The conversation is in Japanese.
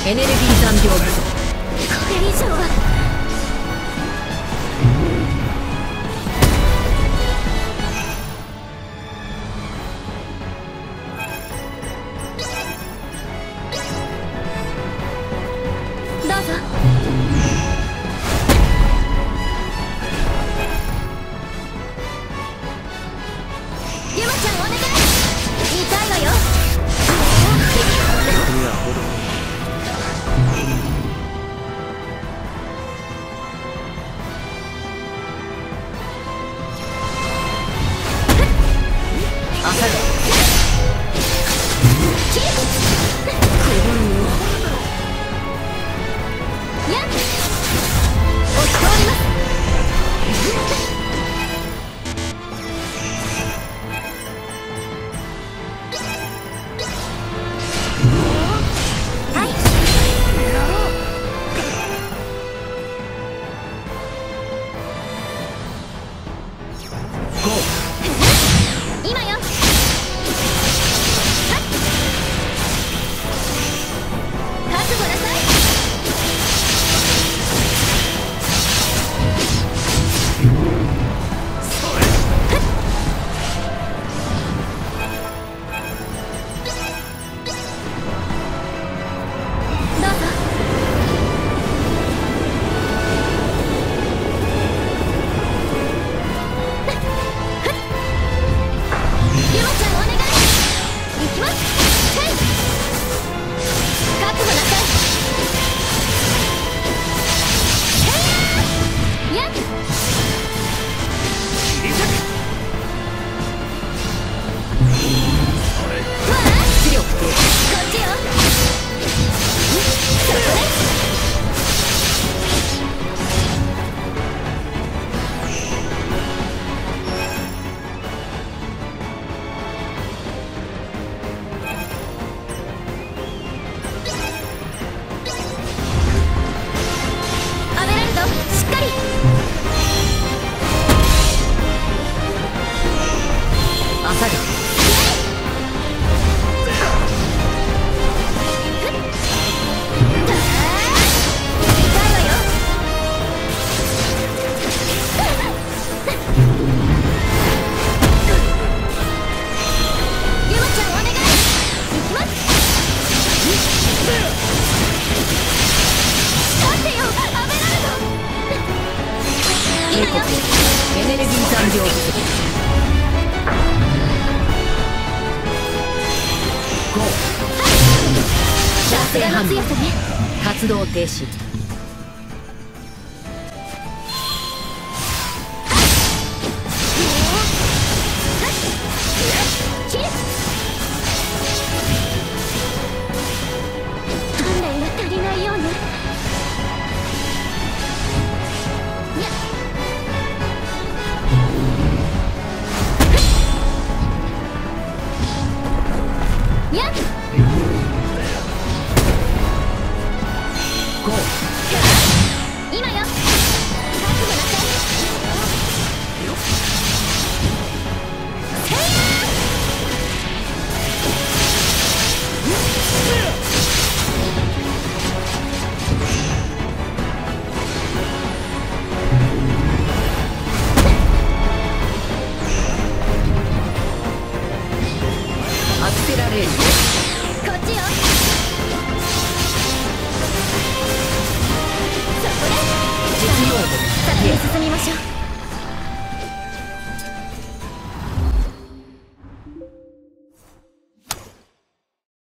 エネルギー残量不足。 これ以上はどうぞ。ゆまちゃんお願い。見たいのよ。 いやほど朝がやっ押し通ります。はい今よ。覚悟なさい。どうぞ。ゆまちゃんお願い。いきます。はい覚悟なさい。やっわあ出力低こっちよ。そこでアベラルドしっかり。 朝がゆまちゃんお願い。いきます。待ってよアベラルド。 警告。 今よ。 エネルギー残量不足。 さすがの強さね。 活動停止。 キリッ鍛錬が足りないようね。やっ今よ。覚悟なさい。せいやアクセラレーション。 こっちよ。そこで実用部先に進みましょう。